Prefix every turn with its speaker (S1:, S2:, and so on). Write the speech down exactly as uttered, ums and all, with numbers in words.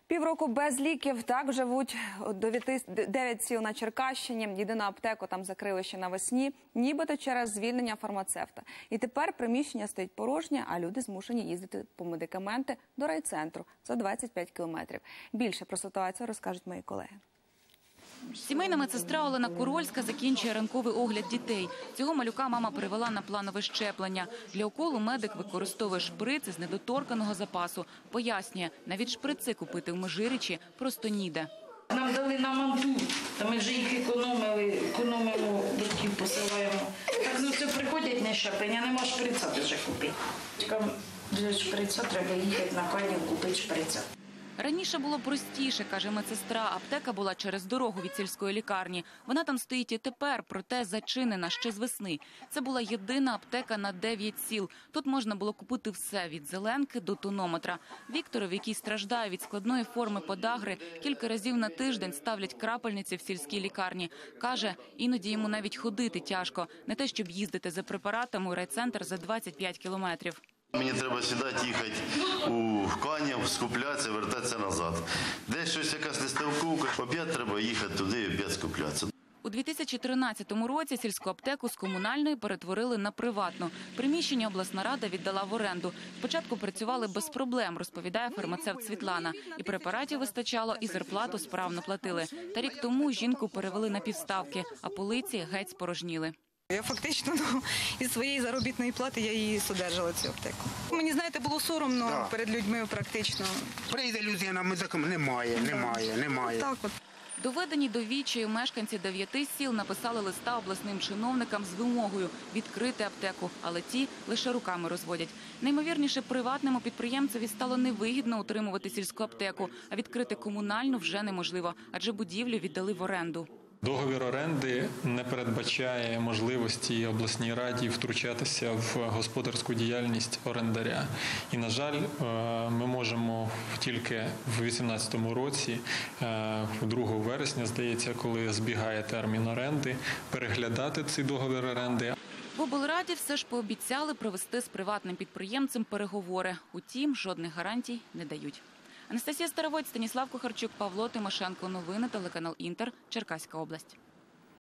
S1: Півроку без ліків. Так живуть дев'ять сіл на Черкащині. Єдину аптеку там закрили ще навесні, нібито через звільнення фармацевта. І тепер приміщення стоїть порожнє, а люди змушені їздити по медикаменти до райцентру за двадцять п'ять кілометрів. Більше про ситуацію розкажуть мої колеги.
S2: Сімейна медсестра Олена Курольська закінчує ранковий огляд дітей. Цього малюка мама привела на планове щеплення. Для уколу медик використовує шприц із недоторканого запасу. Пояснює, навіть шприци купити в Межирічі просто ніде.
S3: Нам дали на манту, та ми вже їх економили, економимо, батьків посилаємо. Так, ну все, приходять на щеплення, нема шприца вже купити. Для шприца треба їхати на Канів, купити шприца.
S2: Раніше було простіше, каже медсестра. Аптека була через дорогу від сільської лікарні. Вона там стоїть і тепер, проте зачинена ще з весни. Це була єдина аптека на дев'ять сіл. Тут можна було купити все – від зеленки до тонометра. Вікторові, який страждає від складної форми подагри, кілька разів на тиждень ставлять крапельниці в сільській лікарні. Каже, іноді йому навіть ходити тяжко. Не те, щоб їздити за препаратами у райцентр за двадцять п'ять кілометрів.
S4: Мені треба сідати, їхати у Канів, скуплятися, вертатися назад. Десь щось якась нестиковка, об'єд треба їхати туди і об'єд скуплятися.
S2: У дві тисячі тринадцятому році сільську аптеку з комунальної перетворили на приватну. Приміщення обласна рада віддала в оренду. Спочатку працювали без проблем, розповідає фармацевт Світлана. І препаратів вистачало, і зарплату справно платили. Та рік тому жінку перевели на півставки, а полиці геть спорожніли.
S5: Я фактично ну, із своєї заробітної плати я її содержала, цю аптеку. Мені, знаєте, було соромно да. перед людьми практично.
S6: Прийде людина, ми так немає, немає, немає.
S5: Так от.
S2: Доведені до відчаю мешканці дев'яти сіл написали листа обласним чиновникам з вимогою відкрити аптеку, але ті лише руками розводять. Наймовірніше, приватному підприємцеві стало невигідно утримувати сільську аптеку, а відкрити комунальну вже неможливо, адже будівлю віддали в оренду.
S7: Договір оренди не передбачає можливості обласній раді втручатися в господарську діяльність орендаря. І, на жаль, ми можемо тільки в вісімнадцятому році, другого вересня, здається, коли збігає термін оренди, переглядати цей договір оренди.
S2: В облраді все ж пообіцяли провести з приватним підприємцем переговори. Утім, жодних гарантій не дають. Анастасія Старовойт, Станіслав Кухарчук, Павло Тимошенко. Новини, телеканал Інтер, Черкаська область.